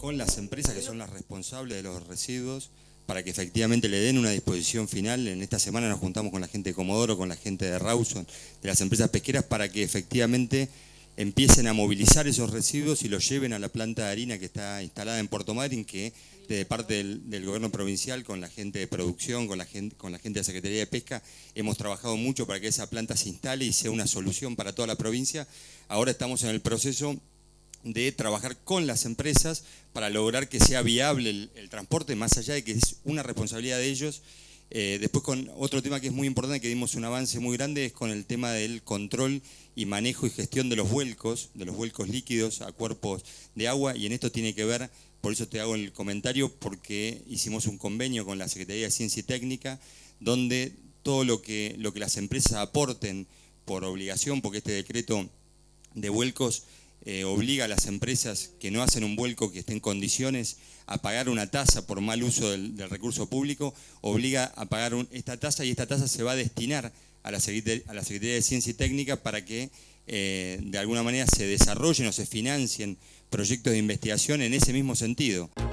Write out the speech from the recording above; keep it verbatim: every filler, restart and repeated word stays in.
con las empresas que son las responsables de los residuos para que efectivamente le den una disposición final. En esta semana nos juntamos con la gente de Comodoro, con la gente de Rawson, de las empresas pesqueras, para que efectivamente empiecen a movilizar esos residuos y los lleven a la planta de harina que está instalada en Puerto Madryn, que de parte del, del gobierno provincial, con la gente de producción, con la gente, con la gente de la Secretaría de Pesca, hemos trabajado mucho para que esa planta se instale y sea una solución para toda la provincia. Ahora estamos en el proceso de trabajar con las empresas para lograr que sea viable el, el transporte, más allá de que es una responsabilidad de ellos. Eh, después, con otro tema que es muy importante, que dimos un avance muy grande, es con el tema del control y manejo y gestión de los vuelcos, de los vuelcos líquidos a cuerpos de agua, y en esto tiene que ver, por eso te hago el comentario, porque hicimos un convenio con la Secretaría de Ciencia y Técnica, donde todo lo que, lo que las empresas aporten por obligación, porque este decreto de vuelcos Eh, obliga a las empresas que no hacen un vuelco que esté en condiciones a pagar una tasa por mal uso del, del recurso público, obliga a pagar un, esta tasa, y esta tasa se va a destinar a la, a la Secretaría de Ciencia y Técnica para que eh, de alguna manera se desarrollen o se financien proyectos de investigación en ese mismo sentido.